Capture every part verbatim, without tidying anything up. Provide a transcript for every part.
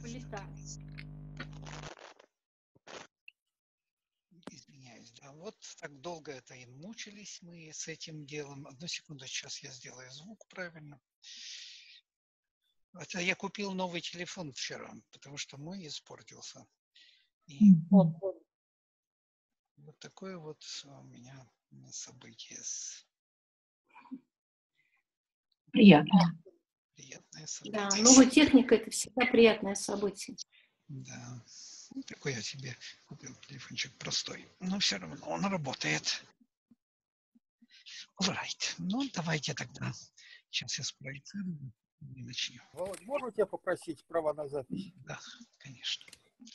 Полетаю. Извиняюсь, да, вот так долго это и мучились мы с этим делом. Одну секунду, сейчас я сделаю звук правильно. Это я купил новый телефон вчера, потому что мой испортился. И Вот, вот такое вот у меня событие. Приятно. Приятное да, событие. новая техника – это всегда приятное событие. Да. Ну, такой я себе купил телефончик простой. Но все равно он работает. All right. Ну, давайте тогда. Сейчас я спроецирую и начнем. Володь, можно тебя попросить права на запись? Да, конечно.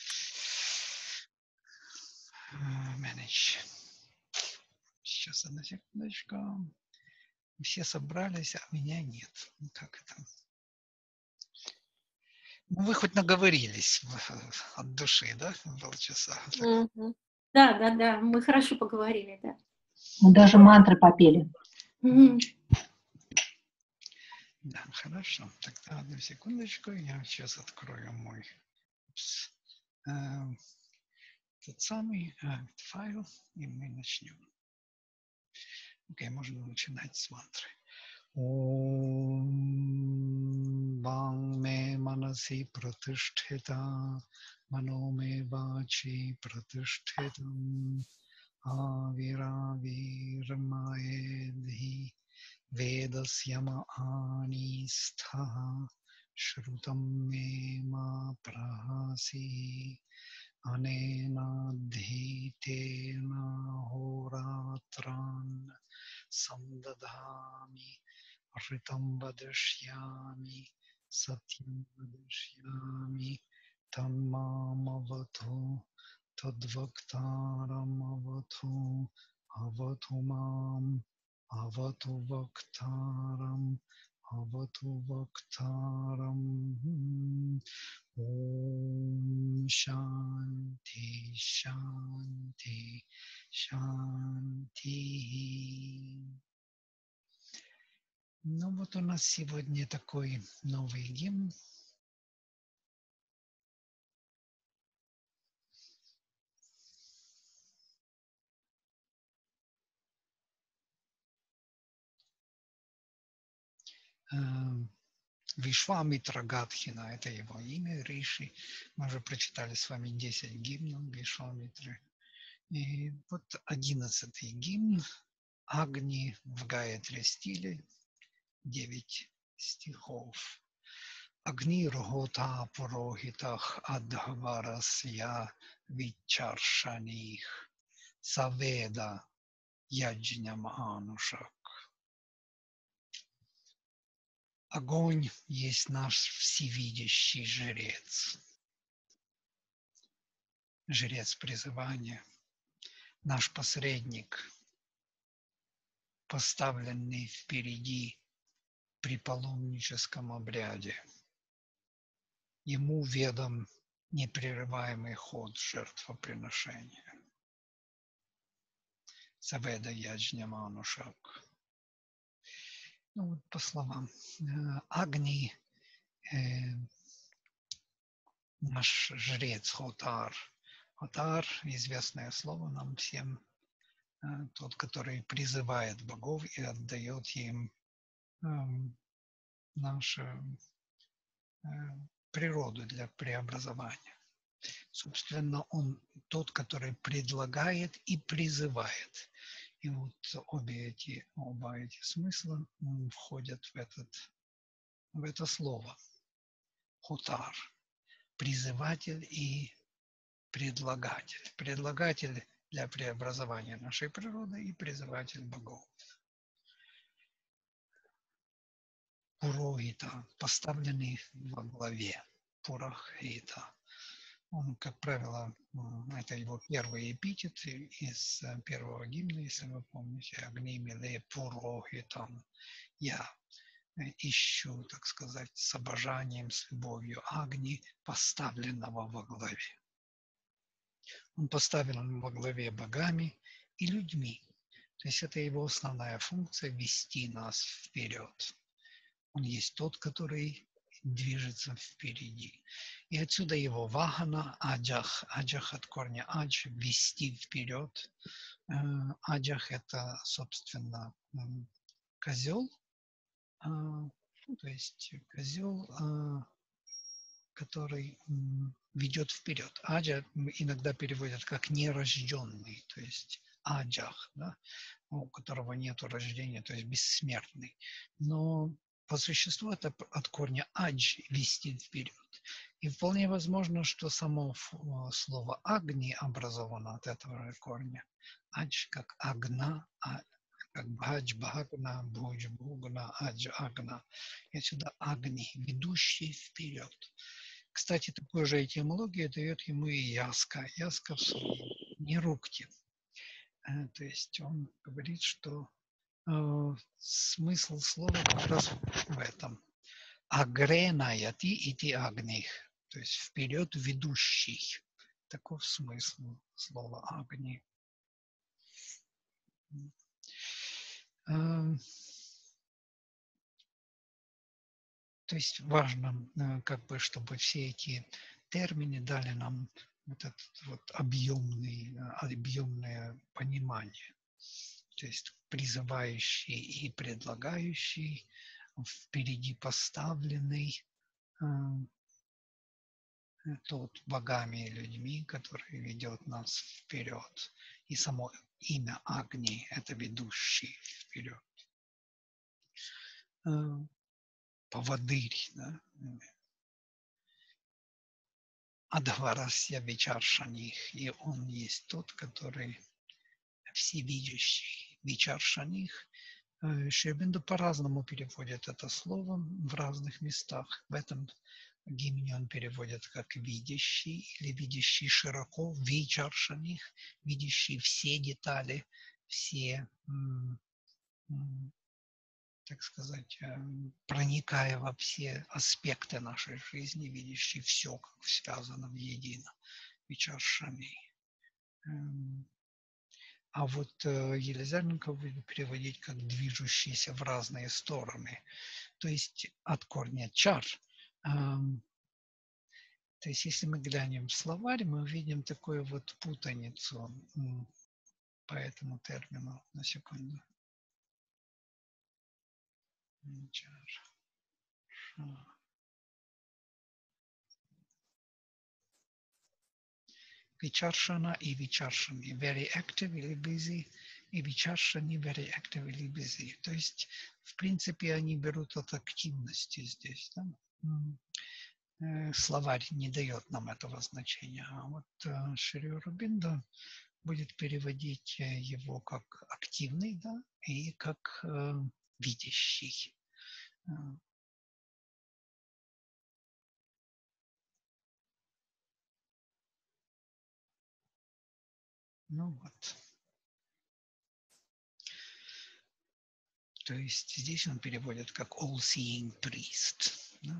Manage. Сейчас, одну секундочку. Все собрались, а меня нет. Ну, как это? Ну, вы хоть наговорились от души, да, полчаса? Угу. Да, да, да, мы хорошо поговорили, да. Мы даже мантры попели. Угу. Да, хорошо. Тогда одну секундочку, я сейчас открою мой э, тот самый э, файл, и мы начнем. Окей, можно начинать с мантры. Om Bang me manasi pratisthita mano me vachi pratishthitam aviravirmaedhi vedasyama anistha shrutam me ma prahasi anena dhitena horatran samdadhami Ritam vadashyami, satyam vadashyami, tammamavatu, tadvaktaram avatu, avatu mam, avatu vaktaram, avatu vaktaram. Om Shanti, Shanti, Shanti. Ну вот у нас сегодня такой новый гимн. Вишвамитра Гадхина, это его имя, Риши. Мы уже прочитали с вами десять гимнов Вишвамитры. И вот одиннадцатый гимн Агни в Гаятри стиле, девять стихов. Агни ргота пурохитах адхварасья вичаршаних саведа яджням анушак. Огонь есть наш всевидящий жрец. Жрец призывания, наш посредник, поставленный впереди при паломническом обряде. Ему ведом непрерываемый ход жертвоприношения. Саведа яджням анушак. Ну вот по словам. Агни, э, наш жрец Хотар. Хотар, известное слово нам всем, э, тот, который призывает богов и отдает им э, нашу э, природу для преобразования. Собственно, он тот, который предлагает и призывает. И вот обе эти, оба эти смысла входят в, этот, в это слово. Хотар. Призыватель и предлагатель. Предлагатель для преобразования нашей природы и призыватель богов. Пурохита, поставленный во главе. Пурохита. Он, как правило, это его первый эпитет из первого гимна, если вы помните, Агни миле пурохитам. Я ищу, так сказать, с обожанием, с любовью Агни, поставленного во главе. Он поставлен во главе богами и людьми. То есть это его основная функция – вести нас вперед. Он есть тот, который движется впереди. И отсюда его вахана, аджах. Аджах от корня адж, вести вперед. Э, аджах это, собственно, козел. Э, то есть козел, э, который ведет вперед. Аджа иногда переводят как нерожденный, то есть аджах, да, у которого нет рождения, то есть бессмертный. Но по существу это от корня адж, вести вперед. И вполне возможно, что само слово агни образовано от этого же корня. Адж как агна, а, как бхадж, бхагна, будж, бугна, адж, агна. И отсюда агни, ведущий вперед. Кстати, такую же этимологию дает ему и яска. Яска в слове нерукти. То есть он говорит, что э, смысл слова как раз в этом. Агренаяти ити агних. То есть вперед ведущий. Таков смысл слова агни. Э, то есть важно, э, как бы, чтобы все эти термины дали нам вот это вот объемный, объемное понимание. То есть призывающий и предлагающий, впереди поставленный, э, тот богами и людьми, который ведет нас вперед. И само имя Агни – это ведущий вперед. Э, поводырь, да? Адхварасья Вичаршаних. И он есть тот, который всевидящий. Вичаршаних. Шри Ауробинда по-разному переводит это слово в разных местах. В этом гимне он переводит как видящий или видящий широко, вичаршаних, видящий все детали, все, так сказать, проникая во все аспекты нашей жизни, видящий все, как связано воедино. Вичаршаних. А вот э, Елизаренко будет переводить как движущийся в разные стороны. То есть от корня чар. Эм, то есть если мы глянем в словарь, мы увидим такую вот путаницу м, по этому термину. На секунду. Чар. Ша. Вичаршана и вичаршани. Very active или busy. И вичаршани very active или busy. То есть, в принципе, они берут от активности здесь. Да? Словарь не дает нам этого значения. А вот Шри Ауробинда будет переводить его как активный, да, и как э, видящий. Ну вот. То есть здесь он переводит как all-seeing priest. Да?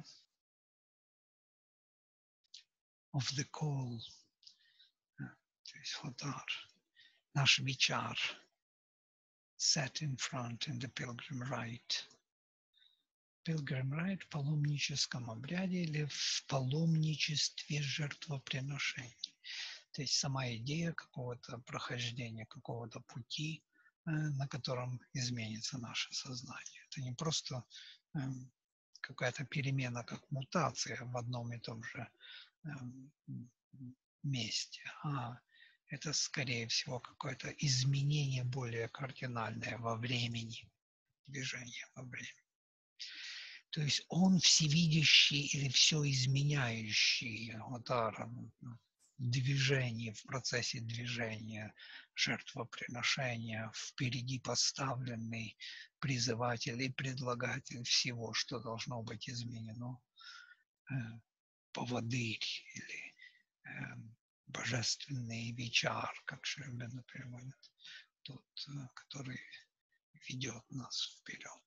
Of the call. То есть ходар. Наш вичар. Set in front in the pilgrim rite. Pilgrim rite в паломническом обряде или в паломничестве жертвоприношений. То есть сама идея какого-то прохождения, какого-то пути, на котором изменится наше сознание. Это не просто э, какая-то перемена, как мутация в одном и том же э, месте, а это, скорее всего, какое-то изменение более кардинальное во времени, движение во времени. То есть он всевидящий или все изменяющий Аватар, движение, в процессе движения, жертвоприношения, впереди поставленный призыватель и предлагатель всего, что должно быть изменено, э, поводырь или э, божественный вичар, как Шри Ауробинда переводит, тот, который ведет нас вперед.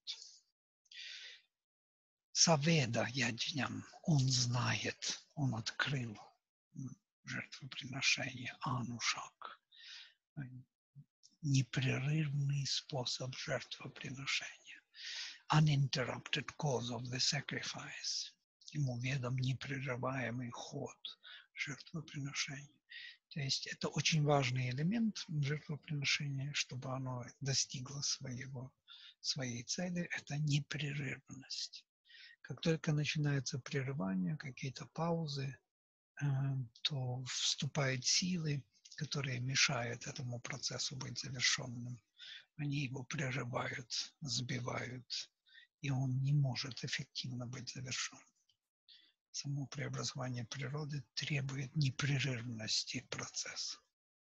Саведа яджням, он знает, он открыл жертвоприношение, анушак, непрерывный способ жертвоприношения, uninterrupted cause of the sacrifice. ему ведом непрерываемый ход жертвоприношения. То есть это очень важный элемент жертвоприношения, чтобы оно достигло своего, своей цели, это непрерывность. Как только начинается прерывание, какие-то паузы, то вступают силы, которые мешают этому процессу быть завершенным. Они его прерывают, сбивают, и он не может эффективно быть завершен. Само преобразование природы требует непрерывности процесса,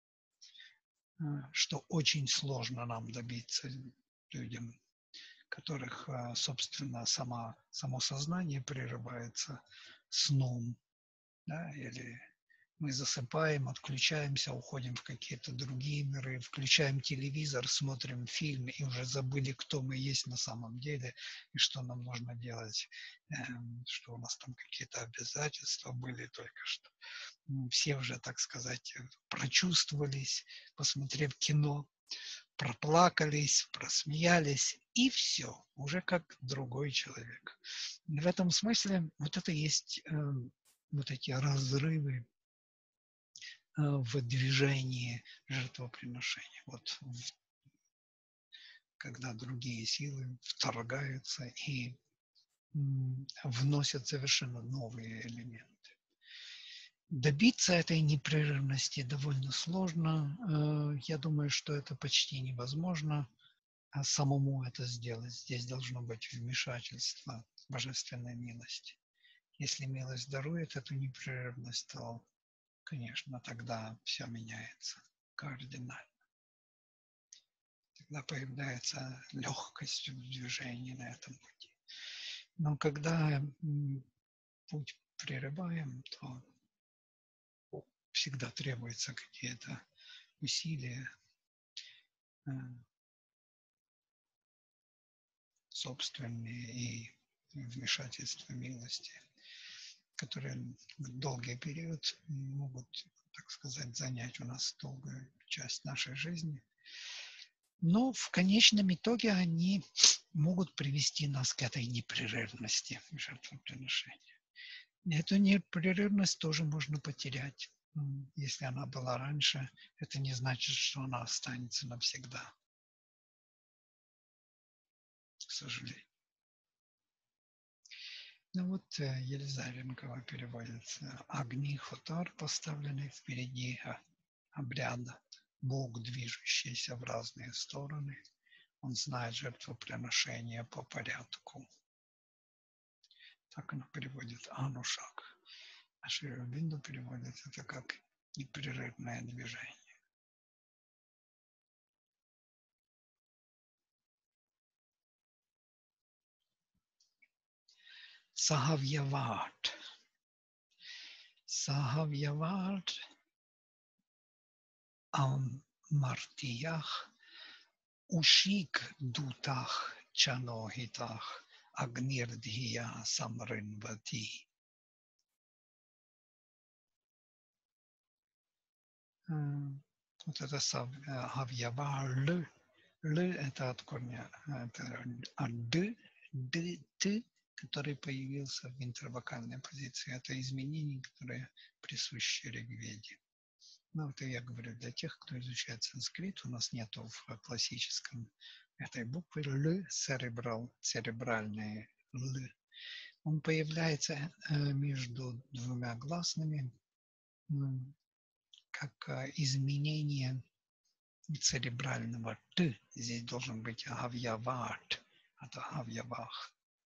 что очень сложно нам добиться людям, которых, собственно, сама, само сознание прерывается сном, да, или мы засыпаем, отключаемся, уходим в какие-то другие миры, включаем телевизор, смотрим фильм и уже забыли, кто мы есть на самом деле и что нам нужно делать, что у нас там какие-то обязательства были только что. Все уже, так сказать, прочувствовались, посмотрев кино, проплакались, просмеялись, и все, уже как другой человек. И в этом смысле вот это есть э, вот эти разрывы в движении жертвоприношения. Вот когда другие силы вторгаются и вносят совершенно новые элементы. Добиться этой непрерывности довольно сложно. Я думаю, что это почти невозможно самому это сделать. Здесь должно быть вмешательство божественной милости. Если милость дарует эту непрерывность, то, конечно, тогда все меняется кардинально. Тогда появляется легкость в движении на этом пути. Но когда путь прерываем, то всегда требуются какие-то усилия собственные и вмешательство милости, которые в долгий период могут, так сказать, занять у нас долгую часть нашей жизни. Но в конечном итоге они могут привести нас к этой непрерывности жертвоприношения. Эту непрерывность тоже можно потерять. Если она была раньше, это не значит, что она останется навсегда. К сожалению. Ну вот Елизаренкова переводится: огни хотар, поставленные впереди обряда, Бог, движущийся в разные стороны, он знает жертвоприношение по порядку. Так она переводит Анушак. А Шри Ауробиндо переводит это как непрерывное движение. Сахавьяварт. Сахавьяварт Амартиях Ушик Дутах Чанохитах Агнирдхия Самринвати. Вот это Сахавьявар Л. Л это от корня это от Д, Д, Т, который появился в интервокальной позиции. Это изменения, которые присущи Ригведе. Ну, это я говорю для тех, кто изучает санскрит. У нас нету в классическом этой буквы Л, церебрал, церебральный Л. Он появляется между двумя гласными, как изменение церебрального Т. Здесь должен быть Агавьяварт, это Агавьявах.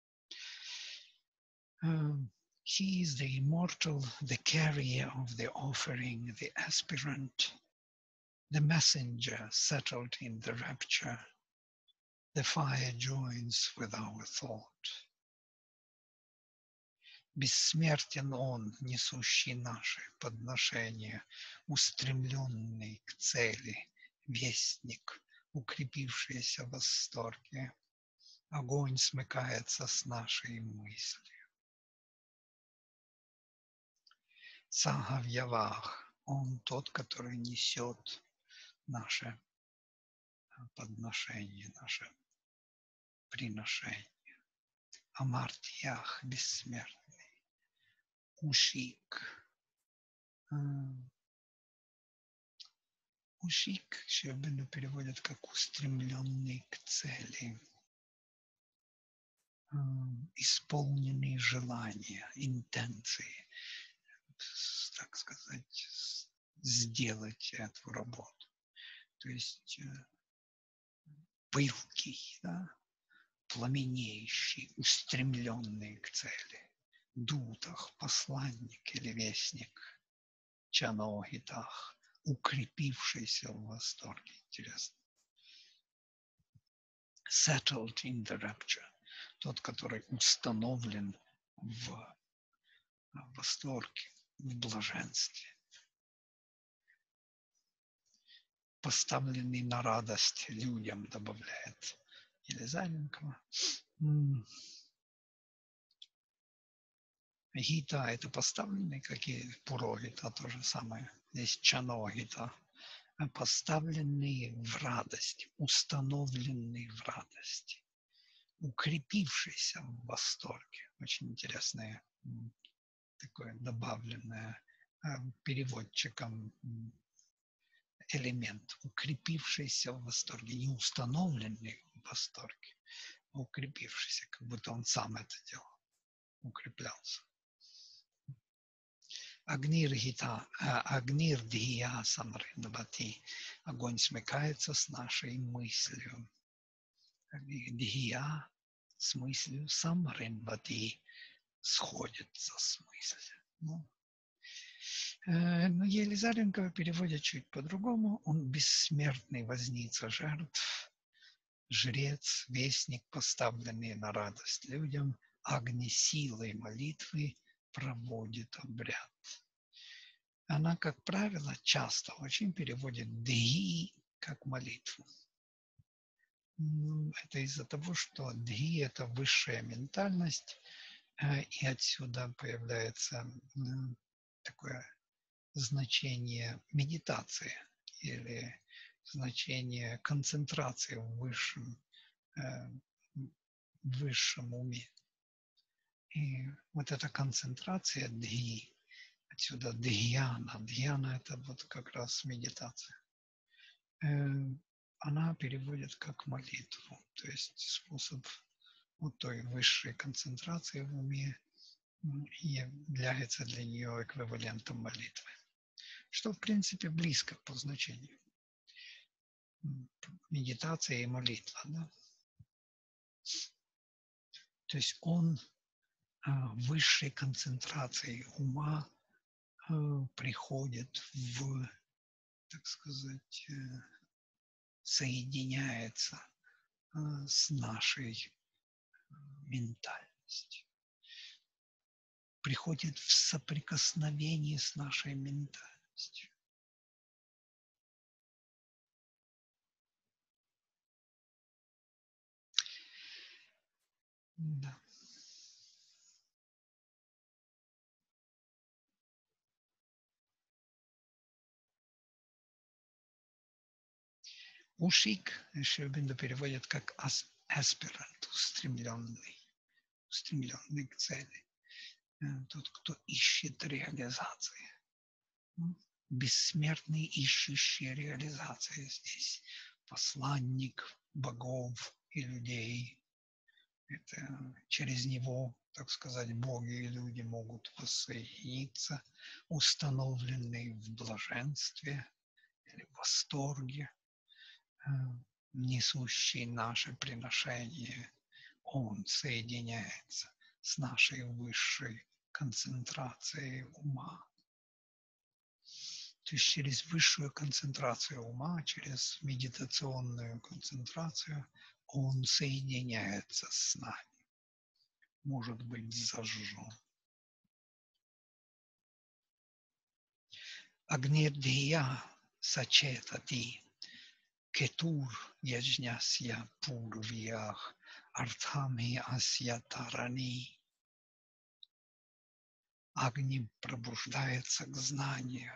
He is the immortal, the carrier of the offering, the aspirant, the messenger settled in the rapture. The fire joins with our thought. Бессмертен он, несущий наши подношения, устремленный к цели, вестник, укрепившийся в восторге. Огонь смыкается с нашей мыслью. Сахавьявах, он тот, который несет наше подношение, наше приношение. Амартьях, бессмертный. ушик. Ушик Шербину переводят как устремленный к цели, исполненные желания, интенции, так сказать, сделать эту работу. То есть пылкий, да, пламенеющий, устремленный к цели. Дутах, посланник или вестник, чаногитах, укрепившийся в восторге. Интересно. Settled in the rapture. Тот, который установлен в восторге, в блаженстве. Поставленный на радость людям, добавляет Елизаренкова. Гита – это поставленный, как и пурогита, то же самое. Здесь чаногита. Поставленный в радость, установленный в радости, укрепившийся в восторге. Очень интересное такое добавленное переводчиком элемент, укрепившийся в восторге, не установленный в восторге, а укрепившийся, как будто он сам это делал, укреплялся. Агнир гита, агнир дхия самринбати. Огонь смыкается с нашей мыслью. Дхия с мыслью, самринбати сходится с мыслью. Ну, э, но Елизаренкова переводит чуть по-другому. Он бессмертный возница жертв, жрец, вестник, поставленный на радость людям, агни силой молитвы проводит обряд. Она, как правило, часто очень переводит дхи как молитву. Это из-за того, что дхи – это высшая ментальность, и отсюда появляется такое значение медитации или значение концентрации в высшем, в высшем уме. И вот эта концентрация дхи, отсюда дхьяна. Дхьяна – это вот как раз медитация. Она переводит как молитву, то есть способ вот той высшей концентрации в уме является для нее эквивалентом молитвы. Что, в принципе, близко по значению. Медитация и молитва, да? То есть он высшей концентрацией ума приходит в, так сказать, соединяется с нашей ментальностью. Приходит в соприкосновение с нашей ментальностью. Да. Ушик Шербинда переводит как аспирант, устремленный, устремленный к цели. Тот, кто ищет реализации. Бессмертный, ищущий реализации здесь. Посланник богов и людей. Это через него, так сказать, боги и люди могут воссоединиться, установленные в блаженстве или в восторге, несущий наше приношение. Он соединяется с нашей высшей концентрацией ума. То есть через высшую концентрацию ума, через медитационную концентрацию он соединяется с нами. Может быть зажжен. Агнирдхия сачетати кетур яджнясья пурвиях артхами асья тарани. Агни пробуждается к знанию.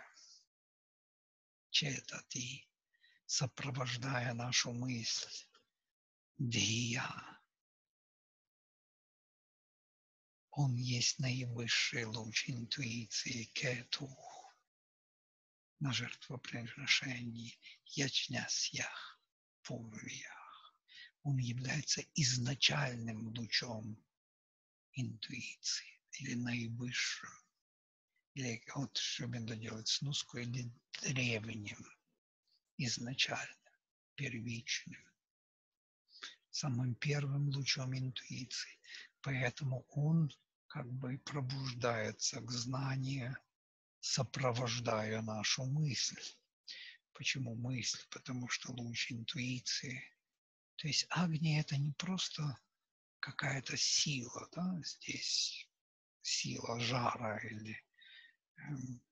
Четати, сопровождая нашу мысль. Дхия. Он есть наивысший луч интуиции Кетух на жертвоприношении Ячнясьях Пурвиях. Он является изначальным лучом интуиции или наивысшим, или вот Шубинда делает сноску, или древним, изначальным, первичным, самым первым лучом интуиции. Поэтому он как бы пробуждается к знанию, сопровождая нашу мысль. Почему мысль? Потому что луч интуиции. То есть Агни — это не просто какая-то сила, да, здесь сила жара или эм,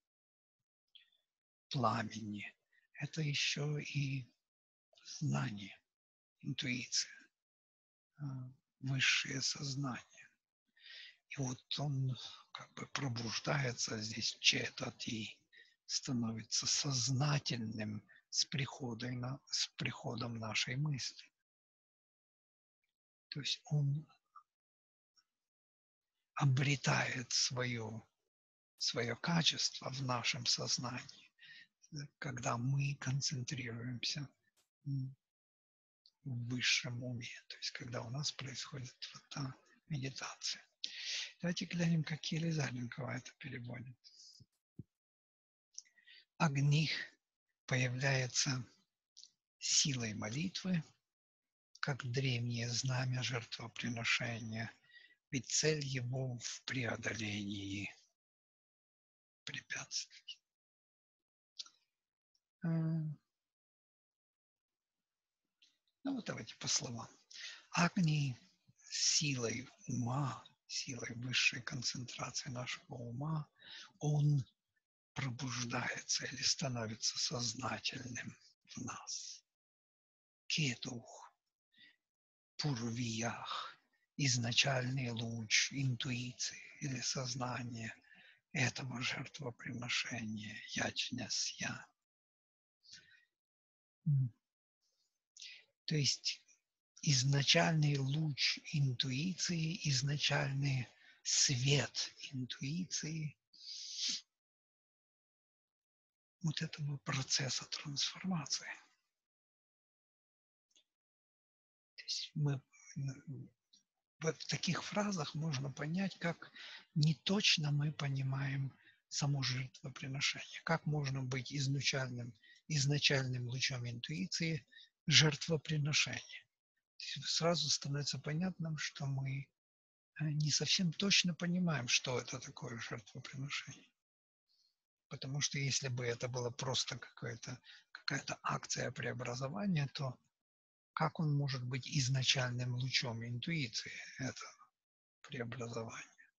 пламени. Это еще и знание, интуиция, э, высшее сознание. И вот он как бы пробуждается здесь в четати, становится сознательным с приходом, на, с приходом нашей мысли. То есть он обретает свое, свое качество в нашем сознании, когда мы концентрируемся в высшем уме, то есть когда у нас происходит вот та медитация. Давайте глянем, как Елизаренкова это переводит. Агних появляется силой молитвы, как древнее знамя жертвоприношения, ведь цель его в преодолении препятствий. Ну вот давайте по словам. Агни силой ума, силой высшей концентрации нашего ума, он пробуждается или становится сознательным в нас. Кетух, Пурвиях, изначальный луч интуиции или сознания этого жертвоприношения Ячнясья. То есть изначальный луч интуиции, изначальный свет интуиции вот этого процесса трансформации. То есть мы в таких фразах можно понять, как не точно мы понимаем само жертвоприношение. Как можно быть изначальным, изначальным лучом интуиции жертвоприношения. Сразу становится понятным, что мы не совсем точно понимаем, что это такое жертвоприношение. Потому что если бы это было просто какая-то какая-то акция преобразования, то как он может быть изначальным лучом интуиции этого преобразования?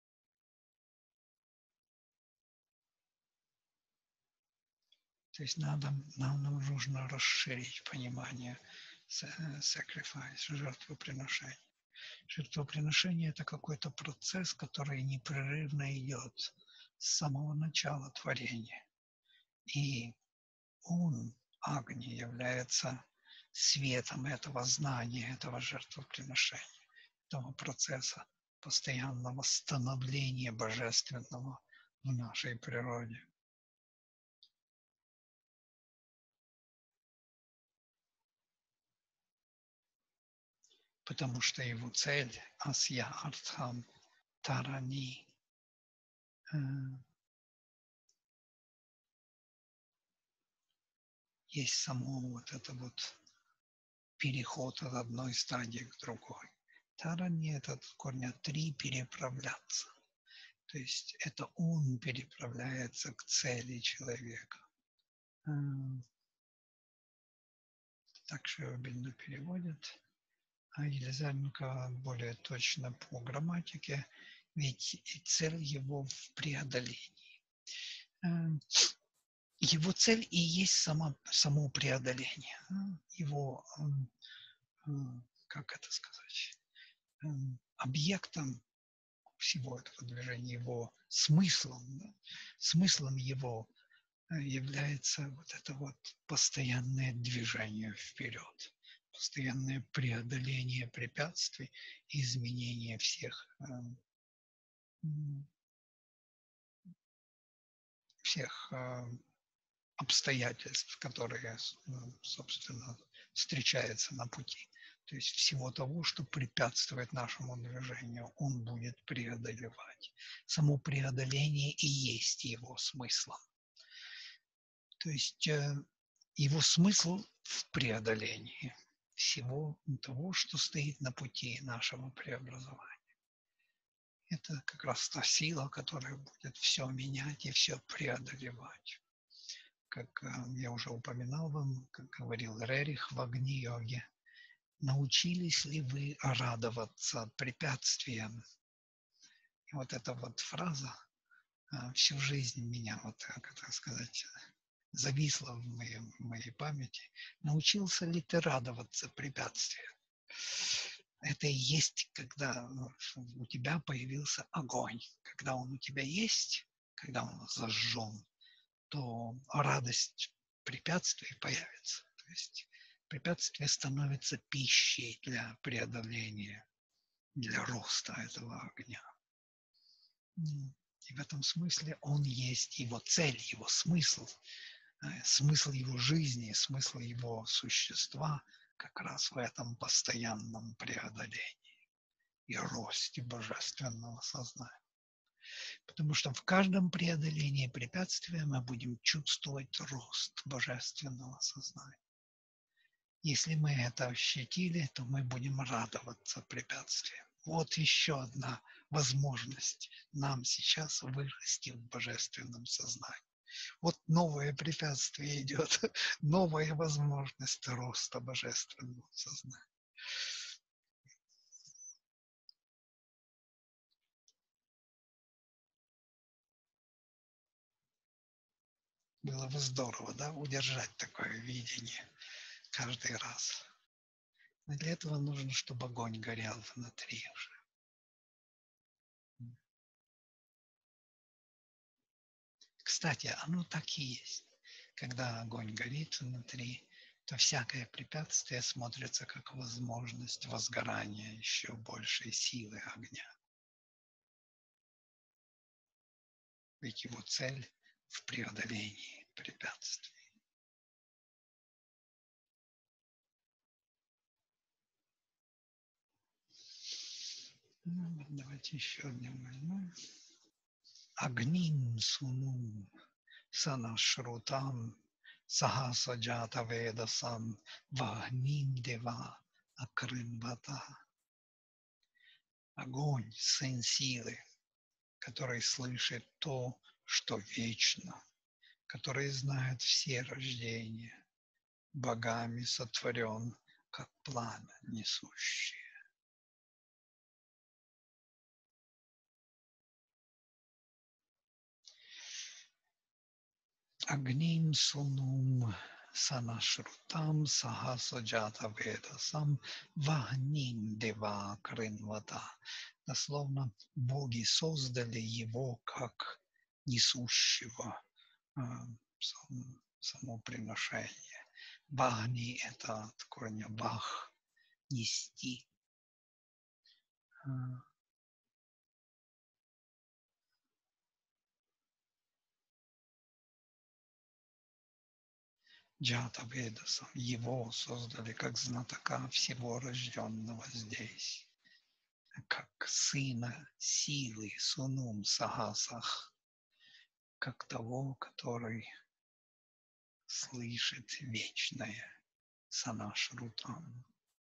То есть надо, нам нужно расширить понимание sacrifice, жертвоприношения. Жертвоприношение – это какой-то процесс, который непрерывно идет с самого начала творения. И он, Агни, является светом этого знания, этого жертвоприношения, этого процесса постоянного становления божественного в нашей природе. Потому что его цель – асья артхам тарани – есть само вот это вот переход от одной стадии к другой. Тарани – это от корня три – переправляться. То есть это он переправляется к цели человека. Так Широбинду переводит. А Елизаренко более точно по грамматике, ведь цель его в преодолении. Его цель и есть само, само преодоление. Его, как это сказать, объектом всего этого движения, его смыслом, да, смыслом его является вот это вот постоянное движение вперед, постоянное преодоление препятствий, изменение всех всех обстоятельств, которые, собственно, встречаются на пути. То есть всего того, что препятствует нашему движению, он будет преодолевать. Само преодоление и есть его смыслом. То есть его смысл в преодолении всего того, что стоит на пути нашего преобразования. Это как раз та сила, которая будет все менять и все преодолевать. Как я уже упоминал вам, как говорил Рерих в Агни-йоге, научились ли вы радоваться препятствиям? И вот эта вот фраза всю жизнь меня, вот, как это сказать, зависла в моей, в моей памяти. Научился ли ты радоваться препятствиям? Это и есть, когда у тебя появился огонь. Когда он у тебя есть, когда он зажжен, то радость препятствий появится. То есть препятствие становится пищей для преодоления, для роста этого огня. И в этом смысле он есть, его цель, его смысл, смысл его жизни, смысл его существа как раз в этом постоянном преодолении и росте божественного сознания. Потому что в каждом преодолении препятствия мы будем чувствовать рост божественного сознания. Если мы это ощутили, то мы будем радоваться препятствиям. Вот еще одна возможность нам сейчас вырасти в божественном сознании. Вот новое препятствие идет, новая возможность роста божественного сознания. Было бы здорово, да, удержать такое видение каждый раз. Но для этого нужно, чтобы огонь горел внутри уже. Кстати, оно так и есть. Когда огонь горит внутри, то всякое препятствие смотрится как возможность возгорания еще большей силы огня. Ведь его цель в преодолении препятствий. Ну, давайте еще один возьмем. Агним сунум санашрутам сахасаджата ведасам вагним дева акрынвата. Огонь, сын силы, который слышит то, что вечно, который знает все рождения, богами сотворен, как пламя несущее. Агним сунум санашрутам сахасаджата ведасам вагним дева крынвата. Дословно, боги создали его как несущего э, сам, само приношение. Вагни – это от корня вах – нести. Джата Ведасам, его создали как знатока всего рожденного здесь, как сына силы, сунум сахасах, как того, который слышит вечное, санашрутам,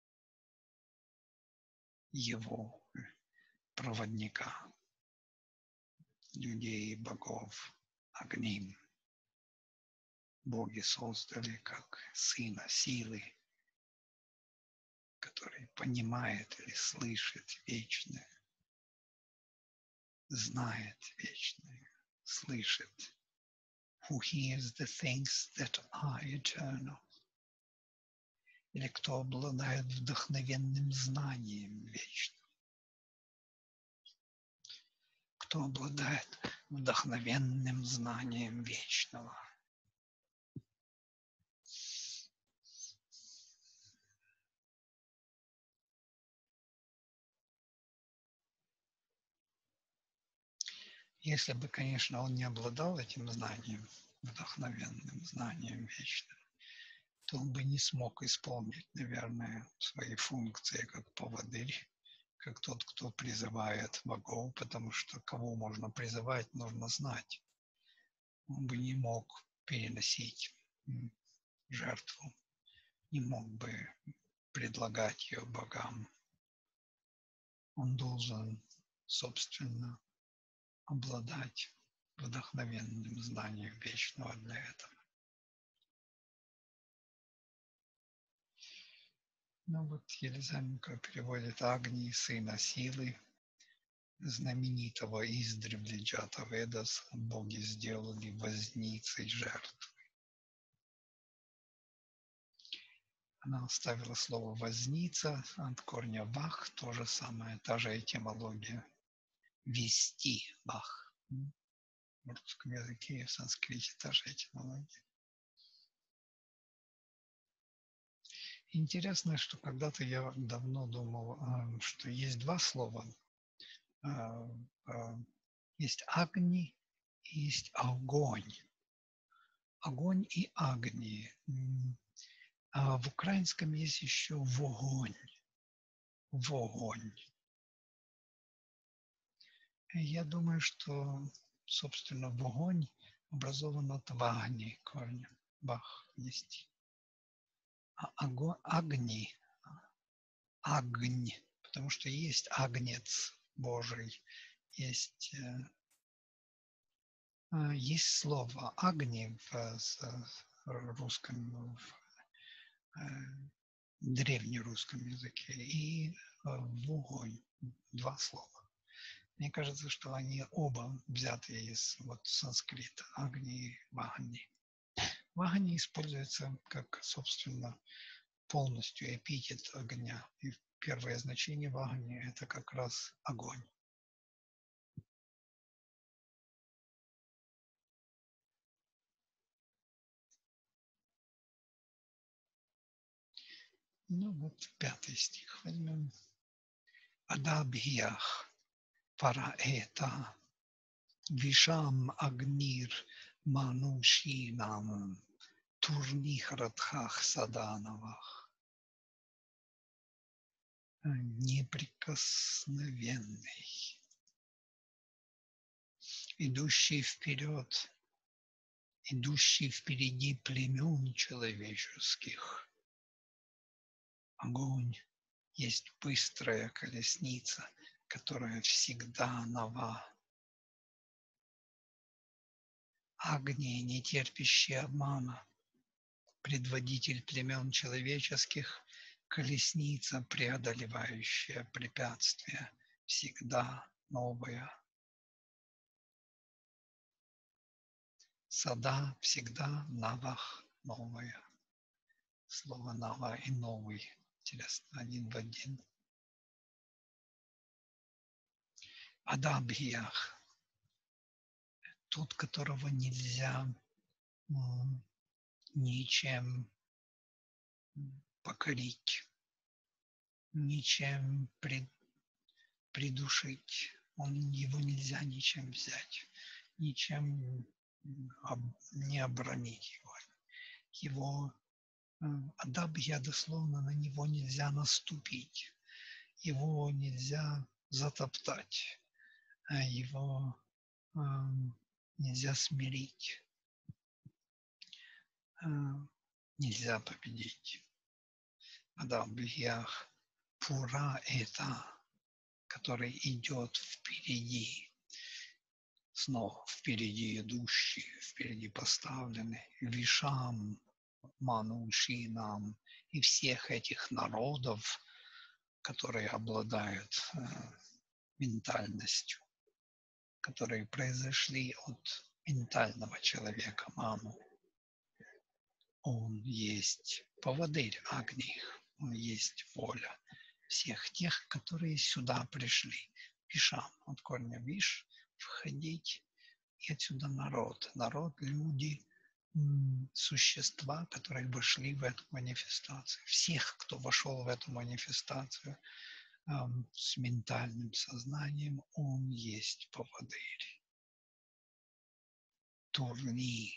его проводника, людей и богов, огним. Боги создали как сына силы, который понимает или слышит вечное, знает вечное, слышит. Who hears the things that are eternal. Или кто обладает вдохновенным знанием вечным. Кто обладает вдохновенным знанием вечного. Если бы, конечно, он не обладал этим знанием, вдохновенным знанием вечным, то он бы не смог исполнить, наверное, свои функции как поводырь, как тот, кто призывает богов, потому что кого можно призывать, нужно знать. Он бы не мог переносить жертву, не мог бы предлагать ее богам. Он должен, собственно, обладать вдохновенным знанием вечного для этого. Ну вот Елизаменко переводит Агни, сына силы, знаменитого издревле Джатаведас, боги сделали возницей жертвы. Она оставила слово «возница» от корня «вах», то же самое, та же этимология. «Вести» – «вах». В русском языке и в санскрите та же этимология. Интересно, что когда-то я давно думал, что есть два слова. Есть «агни» и есть «огонь». Огонь и «агни». А в украинском есть еще «вогонь». «Вогонь». Я думаю, что, собственно, «вогонь» образован от «вагни» корня. «Бах» есть. А огонь, «агни», «агнь», потому что есть агнец Божий, есть, есть слово «агни» в русском, в древнерусском языке и «вогонь» – два слова. Мне кажется, что они оба взяты из вот, санскрита «агни» и «вагни». «Вагни» используется как, собственно, полностью эпитет огня. И первое значение «вагни» – это как раз огонь. Ну вот пятый стих возьмем. Адабхиях параэта вишам агнир манушинам турнихрадхах саданавах. Неприкосновенный, идущий вперед, идущий впереди племен человеческих. Огонь есть быстрая колесница, которая всегда нова. Агния, не терпящий обмана, предводитель племен человеческих, колесница, преодолевающая препятствия, всегда новая. Сада всегда навах, новая. Слово нава и новый. Интересно, один в один. Адабхиях. Тот, которого нельзя м, ничем покорить, ничем пред, придушить. Он, его нельзя ничем взять, ничем об, не оборонить его. Его адабхия дословно, на него нельзя наступить, его нельзя затоптать, его э, нельзя смирить, э, нельзя победить. Адабхиях пура это, который идет впереди, снова впереди идущий, впереди поставленный, вишам, манушинам и всех этих народов, которые обладают э, ментальностью, которые произошли от ментального человека, ману. Он есть поводырь Агних, он есть воля всех тех, которые сюда пришли. Вишам, от корня виш, входить, и отсюда народ. Народ, люди, существа, которые вошли в эту манифестацию. Всех, кто вошел в эту манифестацию эм, с ментальным сознанием, он есть поводырь. турни.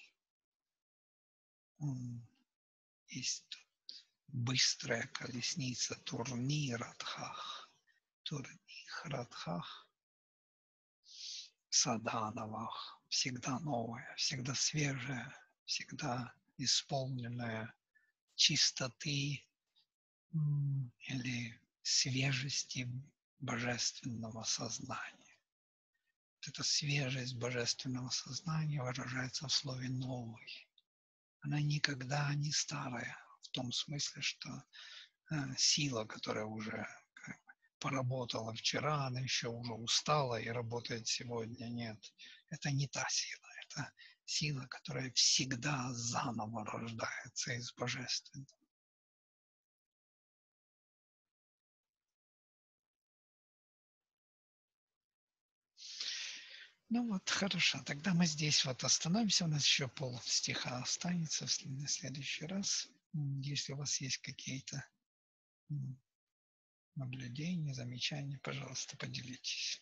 М, Есть тут быстрая колесница, турни Радхах. Турни Радхах. Садановах. Всегда новая, всегда свежая, всегда исполненная чистоты м, или свежести божественного сознания. Вот эта свежесть божественного сознания выражается в слове «новый». Она никогда не старая, в том смысле, что э, сила, которая уже как бы поработала вчера, она еще уже устала и работает сегодня. Нет, это не та сила, это сила, которая всегда заново рождается из божественного. Ну вот, хорошо. Тогда мы здесь вот остановимся. У нас еще пол стиха останется на следующий раз. Если у вас есть какие-то наблюдения, замечания, пожалуйста, поделитесь.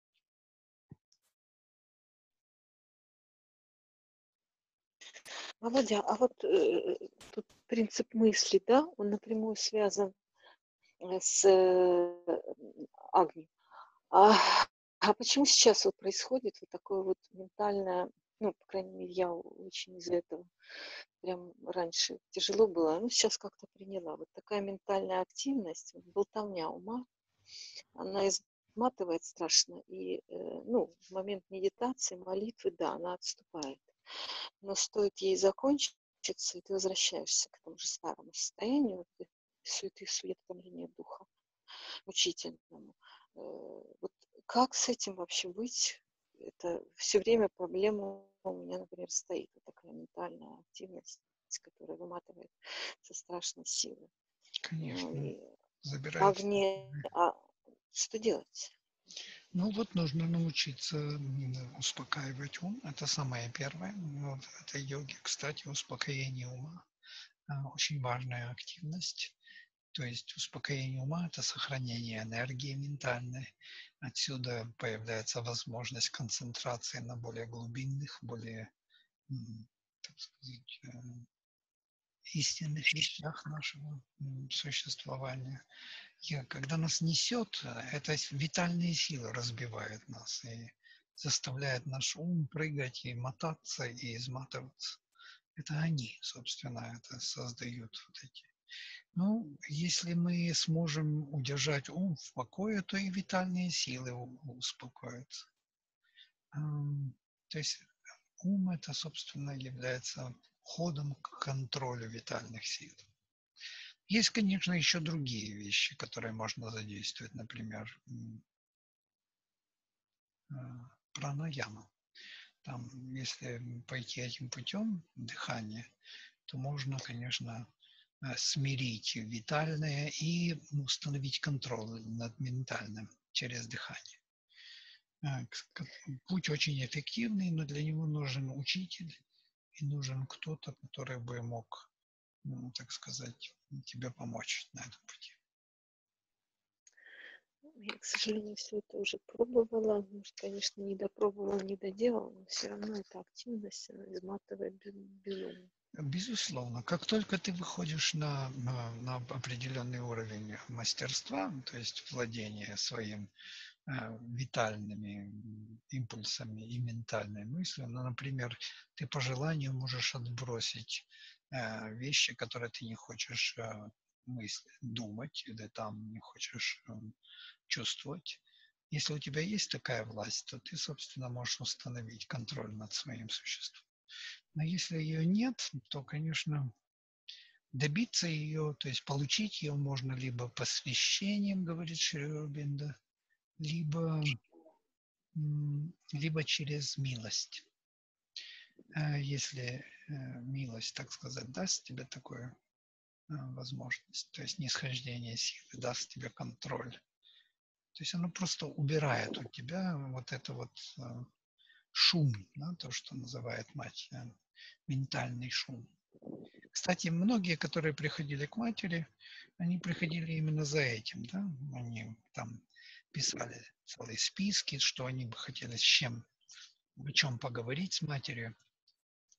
Володя, а вот э, тут принцип мысли, да, он напрямую связан с э, Агни. А, а почему сейчас вот происходит вот такое вот ментальное, ну, по крайней мере, я очень из-за этого прям раньше тяжело было, ну, сейчас как-то приняла. Вот такая ментальная активность, вот болтовня ума, она изматывает страшно, и, э, ну, в момент медитации, молитвы, да, она отступает. Но стоит ей закончиться, и ты возвращаешься к тому же старому состоянию, суеты, сует, томления духа, учительному. Вот как с этим вообще быть? Это все время проблема у меня, например, стоит. Вот такая ментальная активность, которая выматывает со страшной силой. Конечно, забирает. Огне, а что делать? Ну вот нужно научиться успокаивать ум. Это самое первое в этой йоге. Кстати, успокоение ума очень важная активность. То есть успокоение ума – это сохранение энергии ментальной. Отсюда появляется возможность концентрации на более глубинных, более, так сказать, истинных вещах нашего существования. И когда нас несет, это витальные силы разбивают нас и заставляет наш ум прыгать и мотаться, и изматываться. Это они, собственно, это создают вот эти. Ну, если мы сможем удержать ум в покое, то и витальные силы успокоятся. То есть ум это, собственно, является ходом к контролю витальных сил. Есть, конечно, еще другие вещи, которые можно задействовать, например, пранаяма. Там, если пойти этим путем дыхания, то можно, конечно, смирить витальное и установить контроль над ментальным через дыхание. Путь очень эффективный, но для него нужен учитель и нужен кто-то, который бы мог, ну, так сказать, тебе помочь на этом пути. Я, к сожалению, все это уже пробовала. Может, конечно, не допробовала, не доделала, но все равно эта активность, она изматывает безумно. Безусловно, как только ты выходишь на, на, на определенный уровень мастерства, то есть владение своим э, витальными импульсами и ментальной мыслью, ну, например, ты по желанию можешь отбросить э, вещи, которые ты не хочешь э, мысли, думать, или там не хочешь э, чувствовать. Если у тебя есть такая власть, то ты, собственно, можешь установить контроль над своим существом. Но если ее нет, то, конечно, добиться ее, то есть получить ее можно либо посвящением, говорит Шри Аурбиндо, либо, либо через милость. Если милость, так сказать, даст тебе такую возможность, то есть нисхождение силы, даст тебе контроль, то есть оно просто убирает у тебя вот это вот шум, да, то, что называет мать, ментальный шум. Кстати, многие, которые приходили к матери, они приходили именно за этим, да, они там писали целые списки, что они бы хотели с чем, о чем поговорить с матерью.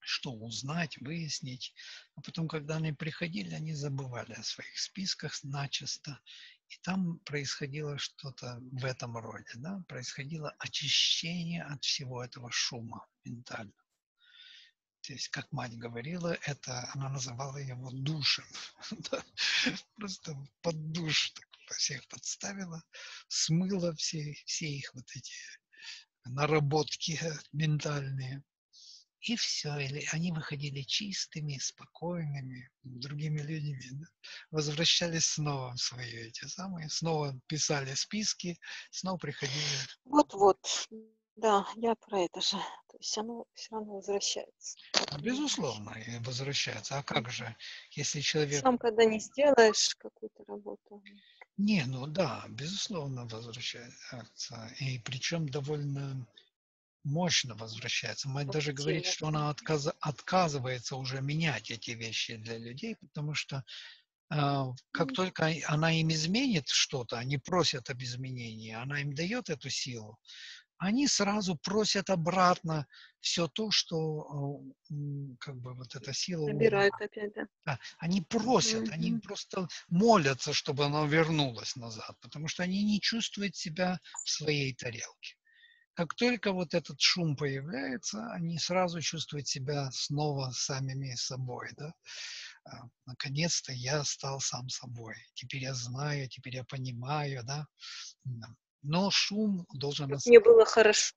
что узнать, выяснить. А потом, когда они приходили, они забывали о своих списках начисто. И там происходило что-то в этом роде, да? Происходило очищение от всего этого шума ментального. То есть, как мать говорила, это она называла его душем. Просто под душ так всех подставила, смыла все, все их вот эти наработки ментальные. И все, или они выходили чистыми, спокойными, другими людьми, да? Возвращались снова в свои эти самые, снова писали списки, снова приходили. Вот-вот, да, я про это же. То есть оно все равно возвращается. Безусловно, и возвращается. А как же, если человек... Сам, когда не сделаешь какую-то работу. Не, ну да, безусловно, возвращается. И причем довольно мощно возвращается. Мать даже говорит, Активно. что она отказ... отказывается уже менять эти вещи для людей, потому что а, как только она им изменит что-то, они просят об изменении, она им дает эту силу, они сразу просят обратно все то, что э, м, как бы вот эта сила увела. Набирают опять, да. Да, они просят, они Мгм. просто молятся, чтобы оно вернулось назад, потому что они не чувствуют себя в своей тарелке. Как только вот этот шум появляется, они сразу чувствуют себя снова самими собой, да. А, Наконец-то я стал сам собой. Теперь я знаю, теперь я понимаю, да. Да. Но шум должен Как мне остаться. было хорошо.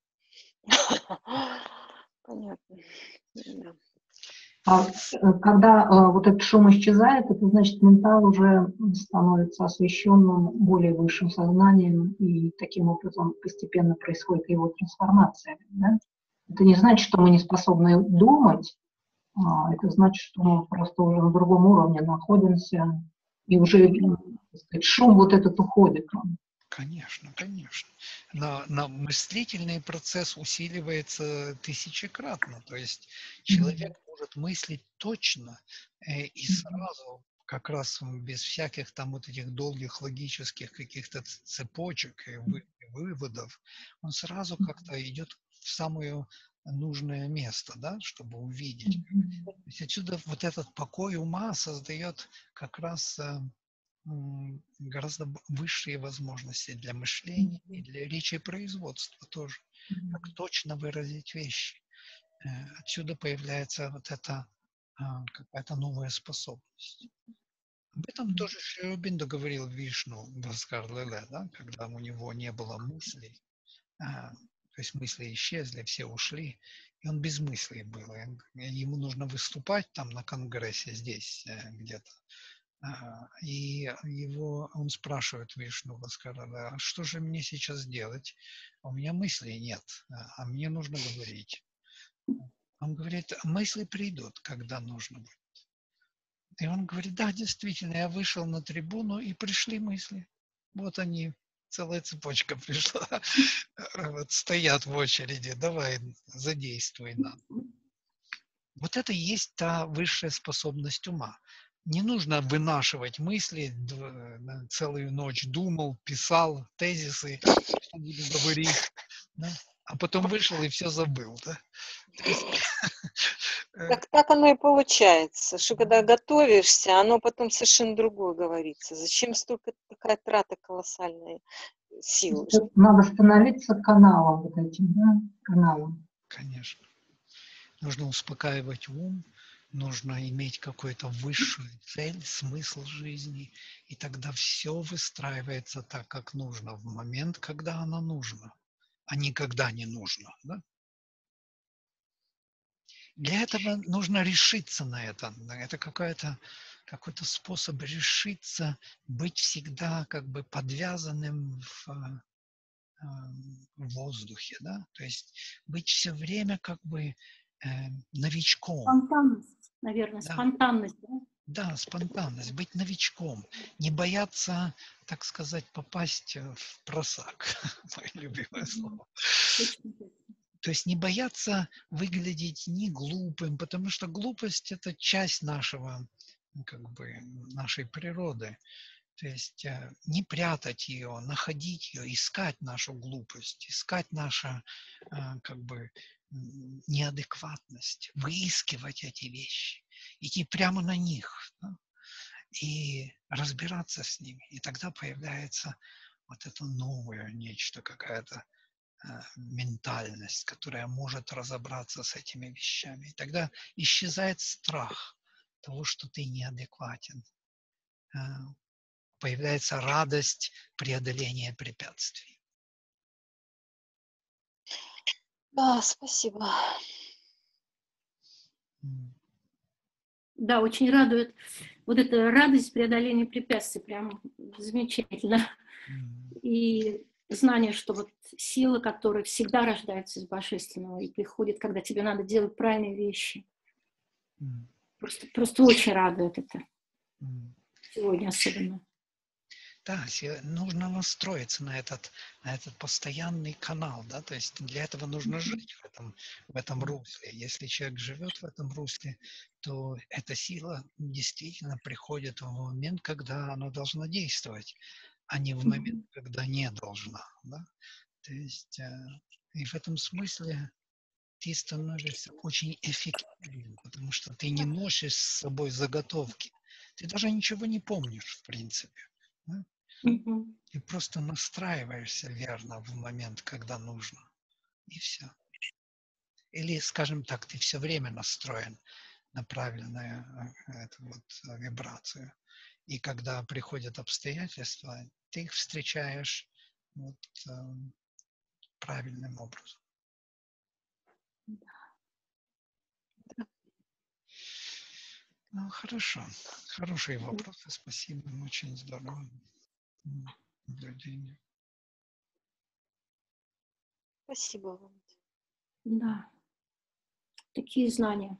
Понятно. Да. А э, когда э, вот этот шум исчезает, это значит, ментал уже становится освещенным более высшим сознанием, и таким образом постепенно происходит его трансформация. Да? Это не значит, что мы не способны думать, а, это значит, что мы просто уже на другом уровне находимся, и уже, так сказать, шум вот этот уходит. Конечно, конечно. Но, но мыслительный процесс усиливается тысячекратно. То есть человек может мыслить точно э, и сразу, как раз м, без всяких там вот этих долгих логических каких-то ц- цепочек и вы- и выводов, он сразу как-то идет в самое нужное место, да, чтобы увидеть. То есть отсюда вот этот покой ума создает как раз э, м, гораздо б- высшие возможности для мышления и для речепроизводства тоже. Как точно выразить вещи. Э, Отсюда появляется вот эта а, какая-то новая способность. Об этом тоже Шри Ауробиндо говорил Вишну Бхаскар Лиле, да, когда у него не было мыслей, а, то есть мысли исчезли, все ушли, и он без мыслей был. И он- и ему нужно выступать там на конгрессе здесь э, где-то. А, И его, он спрашивает Вишну Бхаскара, а что же мне сейчас делать? У меня мыслей нет, а а мне нужно говорить. Он говорит, мысли придут, когда нужно будет. И он говорит, да, действительно, я вышел на трибуну, и пришли мысли. Вот они, целая цепочка пришла. Вот стоят в очереди, давай, задействуй нас. Вот это и есть та высшая способность ума. Не нужно вынашивать мысли, дв- на- целую ночь думал, писал тезисы, что буду говорить, да? А потом вышел и все забыл. Да? То есть, э, Так, так оно и получается, что когда готовишься, оно потом совершенно другое говорится. Зачем столько такая трата колоссальной силы? Просто надо становиться каналом вот этим, да, каналом. конечно, нужно успокаивать ум, нужно иметь какую-то высшую цель, смысл жизни, и тогда все выстраивается так, как нужно, в момент, когда оно нужно, а никогда не нужно. Да? Для этого нужно решиться на это. Это какая-то, какой-то способ решиться, быть всегда как бы подвязанным в, э, в воздухе. Да? То есть быть все время как бы э, новичком. Спонтанность, наверное, Да? спонтанность, да? Да, спонтанность, быть новичком, не бояться, так сказать, попасть э, в просак, мое любимое Мгм. слово. Точно, точно. То есть не бояться выглядеть не глупым, потому что глупость – это часть нашего, ну, как бы, нашей природы. То есть э, не прятать ее, находить ее, искать нашу глупость, искать наше, э, как бы, неадекватность, выискивать эти вещи, идти прямо на них, да, и разбираться с ними. И тогда появляется вот это новое нечто, какая-то э, ментальность, которая может разобраться с этими вещами. И тогда исчезает страх того, что ты неадекватен. Э, появляется радость преодоления препятствий. Да, спасибо. Да, очень радует вот эта радость преодоления препятствий, прям замечательно. И знание, что вот сила, которая всегда рождается из Божественного и приходит, когда тебе надо делать правильные вещи. Просто, просто очень радует это. Сегодня особенно. Да, нужно настроиться на этот, на этот постоянный канал, да, то есть для этого нужно жить в этом, в этом русле. Если человек живет в этом русле, то эта сила действительно приходит в момент, когда она должна действовать, а не в момент, когда не должна, да. То есть э, и в этом смысле ты становишься очень эффективным, потому что ты не носишь с собой заготовки, ты даже ничего не помнишь, в принципе. Да? Mm-hmm. Ты просто настраиваешься верно в момент, когда нужно. И все. Или, скажем так, ты все время настроен на правильную эту вот вибрацию. И когда приходят обстоятельства, ты их встречаешь вот, э, правильным образом. Ну, хорошо. Хорошие вопросы. Спасибо. Очень здорово. Наблюдение. Спасибо вам. Да. Такие знания.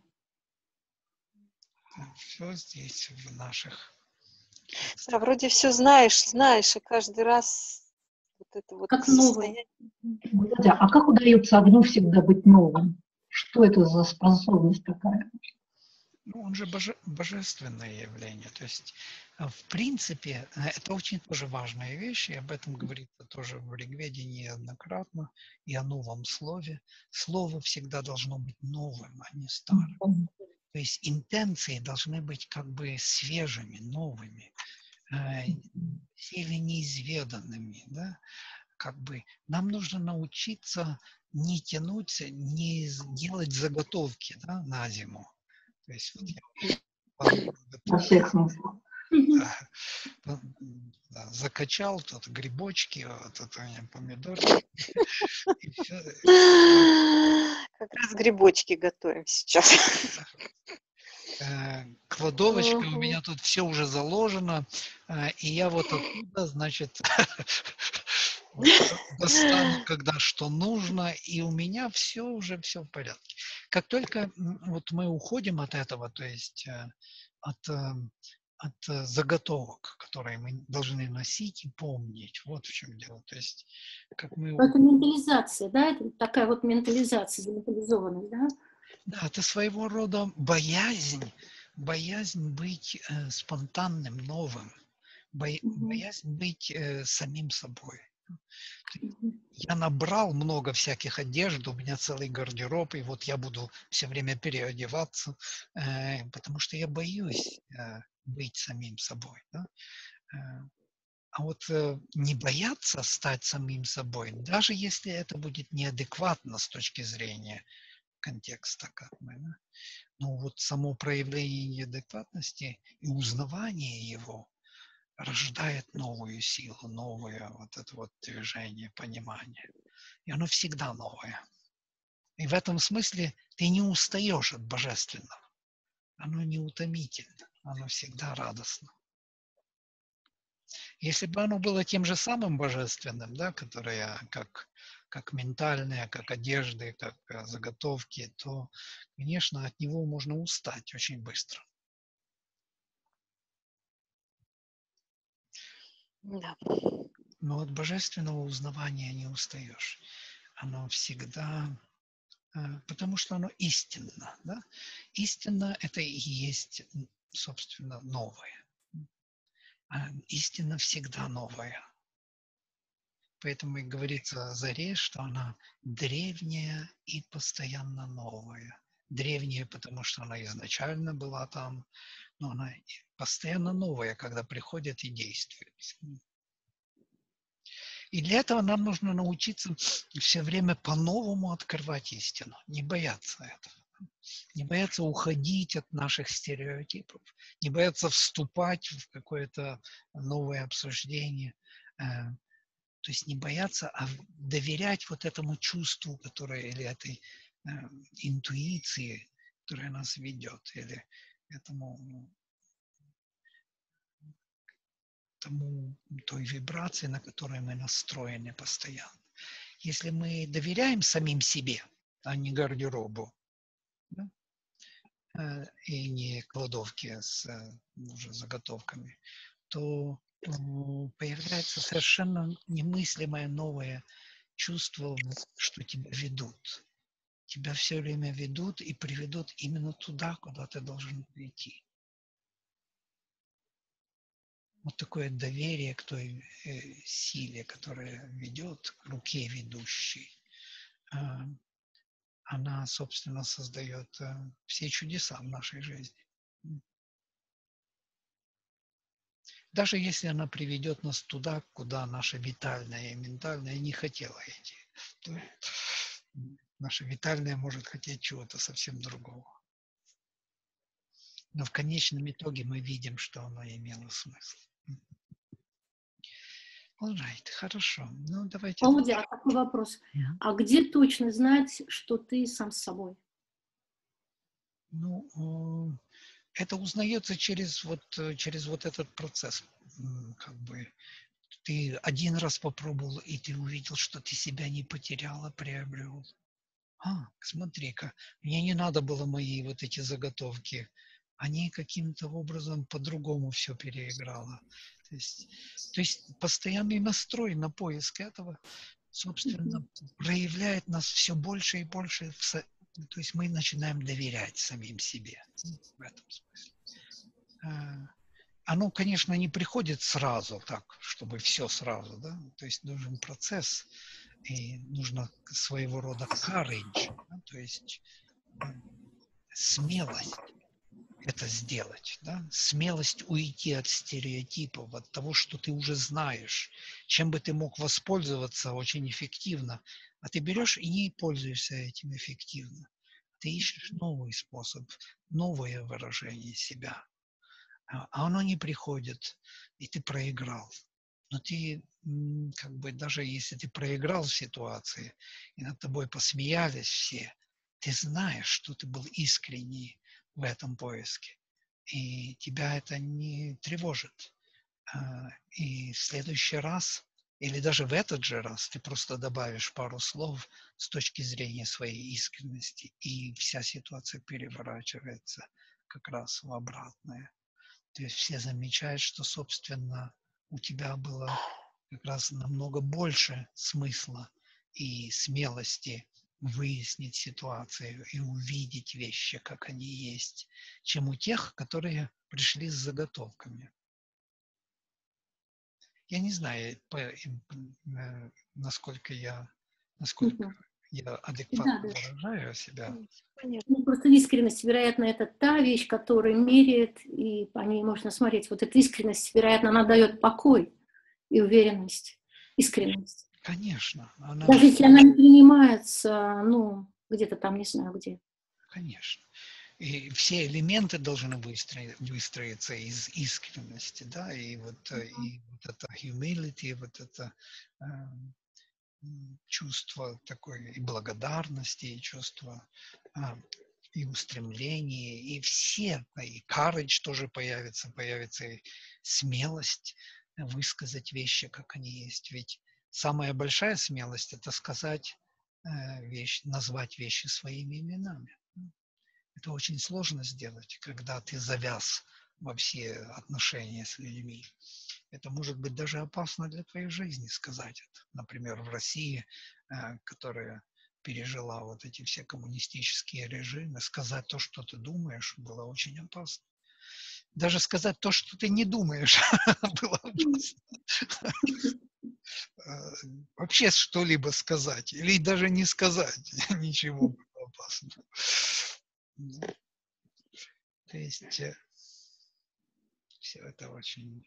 Все здесь в наших... Да, вроде все знаешь, знаешь, и каждый раз вот это вот как состояние. Володя, а как удается огню всегда быть новым? Что это за способность такая? Ну, он же боже, божественное явление. То есть, в принципе, это очень тоже важная вещь, и об этом говорится тоже в Ригведе неоднократно, и о новом слове. Слово всегда должно быть новым, а не старым. То есть интенции должны быть как бы свежими, новыми, или неизведанными, да? Как бы нам нужно научиться не тянуть, не делать заготовки, да, на зиму. То есть вот я Во всех смыслах. да, да, закачал тут грибочки, вот это у меня помидорки. И все. Как раз грибочки готовим сейчас. Кладовочка у меня тут все уже заложено, и я вот оттуда, значит, достану, когда что нужно, и у меня все уже все в порядке. Как только вот мы уходим от этого, то есть от, от заготовок, которые мы должны носить и помнить, вот в чем дело. То есть, как мы... Это ментализация, да? Это такая вот ментализация, дементализованность, да? Да, это своего рода боязнь, боязнь быть э, спонтанным, новым, бо, Угу. боязнь быть э, самим собой. Угу. Я набрал много всяких одежд, у меня целый гардероб, и вот я буду все время переодеваться, э, потому что я боюсь э, быть самим собой. Да? Э, а вот э, не бояться стать самим собой, даже если это будет неадекватно с точки зрения контекста, как мы, да? Но вот само проявление неадекватности и узнавание его рождает новую силу, новое вот это вот движение, понимание. И оно всегда новое. И в этом смысле ты не устаешь от божественного. Оно не утомительно, оно всегда радостно. Если бы оно было тем же самым божественным, да, которое как, как ментальное, как одежды, как заготовки, то, конечно, от него можно устать очень быстро. Да. Но от божественного узнавания не устаешь. Оно всегда, потому что оно истинно. Да? Истинно – это и есть, собственно, новое. А истина всегда новая. Поэтому и говорится о заре, что она древняя и постоянно новая. Древняя, потому что она изначально была там, но она постоянно новая, когда приходит и действует. И для этого нам нужно научиться все время по-новому открывать истину, не бояться этого. Не бояться уходить от наших стереотипов, не бояться вступать в какое-то новое обсуждение. То есть не бояться, а доверять вот этому чувству, которое, или этой э, интуиции, которая нас ведет, или этому, тому, той вибрации, на которой мы настроены постоянно. Если мы доверяем самим себе, а не гардеробу, да, э, и не кладовке с э, уже заготовками, то э, появляется совершенно немыслимое новое чувство, что тебя ведут. Тебя все время ведут и приведут именно туда, куда ты должен прийти. Вот такое доверие к той э, силе, которая ведет, к руке ведущей, э, она, собственно, создает э, все чудеса в нашей жизни. Даже если она приведет нас туда, куда наша витальная и ментальная не хотела идти. То наша витальная может хотеть чего-то совсем другого. Но в конечном итоге мы видим, что оно имело смысл. All right, хорошо. Ну, давайте... Володя, а такой вопрос. Yeah. А где точно знать, что ты сам с собой? Ну, это узнается через вот, через вот этот процесс. Как бы ты один раз попробовал, и ты увидел, что ты себя не потерял, а приобрел. А, смотри-ка, мне не надо было мои вот эти заготовки. Они каким-то образом по-другому все переиграло. То есть, то есть постоянный настрой на поиск этого, собственно, проявляет нас все больше и больше. В со... То есть мы начинаем доверять самим себе в этом смысле. Оно, конечно, не приходит сразу так, чтобы все сразу, да? То есть нужен процесс. И нужно своего рода courage, да, то есть э, смелость это сделать, да? Смелость уйти от стереотипов, от того, что ты уже знаешь, чем бы ты мог воспользоваться очень эффективно, а ты берешь и не пользуешься этим эффективно. Ты ищешь новый способ, новое выражение себя, а оно не приходит, и ты проиграл. Но ты, как бы, даже если ты проиграл в ситуации, и над тобой посмеялись все, ты знаешь, что ты был искренний в этом поиске. И тебя это не тревожит. И в следующий раз, или даже в этот же раз, ты просто добавишь пару слов с точки зрения своей искренности, и вся ситуация переворачивается как раз в обратное. То есть все замечают, что, собственно, у тебя было как раз намного больше смысла и смелости выяснить ситуацию и увидеть вещи, как они есть, чем у тех, которые пришли с заготовками. Я не знаю, по, э, насколько я, насколько Мгм. я Да, адекватно да. выражаю себя. Понятно. Ну, просто искренность, вероятно, это та вещь, которая меряет, и по ней можно смотреть. Вот эта искренность, вероятно, она дает покой и уверенность, искренность. Конечно. Она... Даже если она не принимается, ну, где-то там, не знаю где. Конечно. И все элементы должны выстроить, выстроиться из искренности, да, и вот, и вот это humility, вот это э, чувство такой и благодарности, и чувство э, и устремления, и все, и courage тоже появится, появится и смелость высказать вещи, как они есть. Ведь самая большая смелость – это сказать э, вещь, назвать вещи своими именами. Это очень сложно сделать, когда ты завяз во все отношения с людьми. Это может быть даже опасно для твоей жизни сказать это. Например, в России, которая пережила вот эти все коммунистические режимы, сказать то, что ты думаешь, было очень опасно. даже сказать то, что ты не думаешь, было опасно. Вообще что-либо сказать или даже не сказать ничего было опасно. То есть все это очень...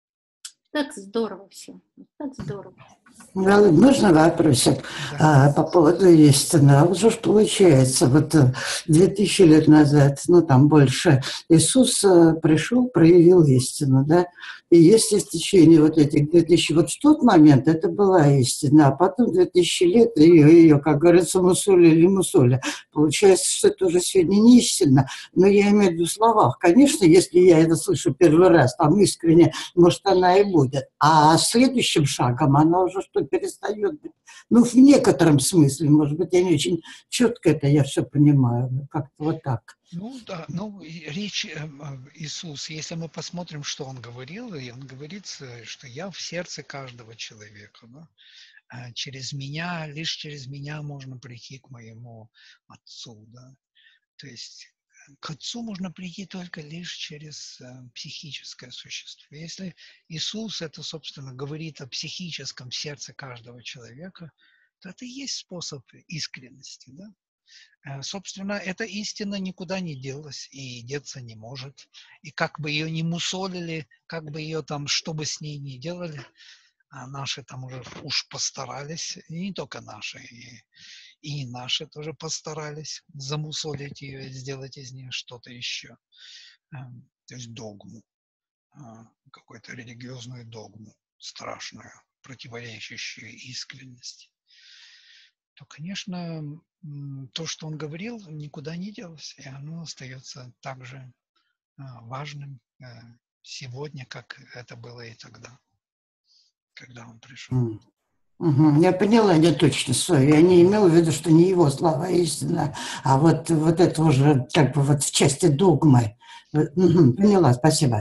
Так здорово все, так здорово. Да, можно вопросик Да. а, по поводу истины? А вот что ж получается, вот э, две тысячи лет назад, ну там больше, Иисус э, пришел, проявил истину, да? И если в течение вот этих двух тысяч, вот в тот момент это была истина, а потом две тысячи лет ее, ее, как говорится, мусоли или мусоля. Получается, что это уже сегодня не истина, но я имею в виду в словах. Конечно, если я это слышу первый раз, там искренне, может, она и будет. А следующим шагом она уже что перестает быть. Ну, в некотором смысле, может быть, я не очень четко это, я все понимаю. Как-то вот так. Ну да, ну речь Иисус, если мы посмотрим, что Он говорил, и Он говорит, что я в сердце каждого человека. Да? Через меня, лишь через меня можно прийти к моему Отцу. Да? То есть к Отцу можно прийти только лишь через э, психическое существо. Если Иисус это, собственно, говорит о психическом сердце каждого человека, то это и есть способ искренности. Да? Э, собственно, эта истина никуда не делась и деться не может. И как бы ее ни мусолили, как бы ее там, что бы с ней ни делали, а наши там уже уж постарались, и не только наши, и И наши тоже постарались замусолить ее и сделать из нее что-то еще. То есть догму, какую-то религиозную догму, страшную, противоречащую искренности. То, конечно, то, что он говорил, никуда не делось, и оно остается так же важным сегодня, как это было и тогда, когда он пришел. Угу, я поняла, не точно свою. Я не имела в виду, что не его слова истина, а вот, вот это уже как бы вот в части догмы. Угу, поняла, спасибо.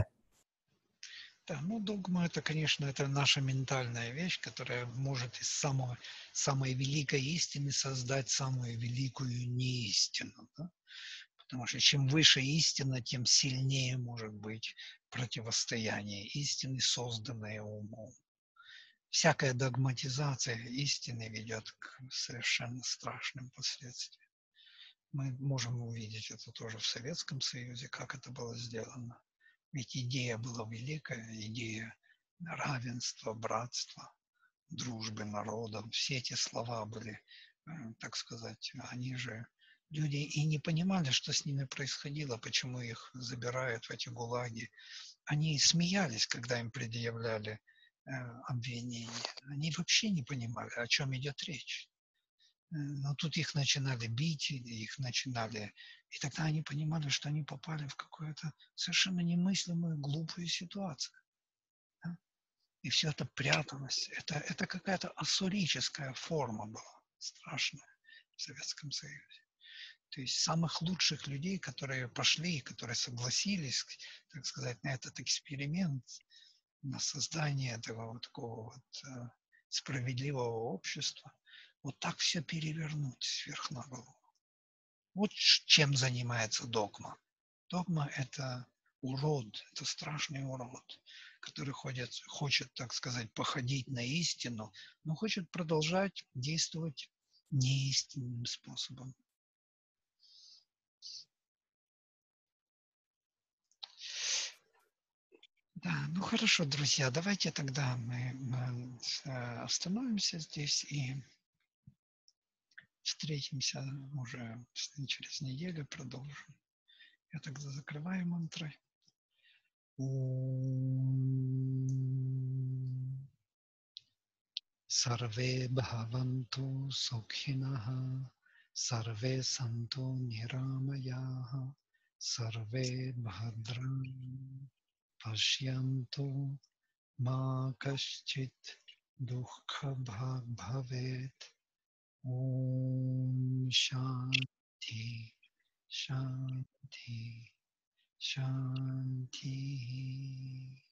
Да, ну догма это, конечно, это наша ментальная вещь, которая может из самого, самой великой истины создать самую великую неистину. Да? Потому что чем выше истина, тем сильнее может быть противостояние истины, созданное умом. Всякая догматизация истины ведет к совершенно страшным последствиям. Мы можем увидеть это тоже в Советском Союзе, как это было сделано. Ведь идея была великая, идея равенства, братства, дружбы народов. Все эти слова были, так сказать, они же... Люди и не понимали, что с ними происходило, почему их забирают в эти гулаги. Они смеялись, когда им предъявляли э, обвинения. Они вообще не понимали, о чем идет речь. Но тут их начинали бить, их начинали... И тогда они понимали, что они попали в какую-то совершенно немыслимую, глупую ситуацию. Да? И все это пряталось. Это, это какая-то ассурическая форма была, страшная в Советском Союзе. То есть самых лучших людей, которые пошли, которые согласились, так сказать, на этот эксперимент, на создание этого вот такого вот э, справедливого общества, вот так все перевернуть сверх на голову. Вот чем занимается догма. Догма – это урод, это страшный урод, который ходит, хочет, так сказать, походить на истину, но хочет продолжать действовать неистинным способом. Да, ну хорошо, друзья, давайте тогда мы, мы остановимся здесь и встретимся уже через неделю, продолжим. Я тогда закрываю мантры. Сарве бхаванту сукхинаха, сарве санту нирамаяха, сарве бхадрам пашьянту ма кашчит духха бхаг бхавет. Om Shanti, Shanti, Shanti.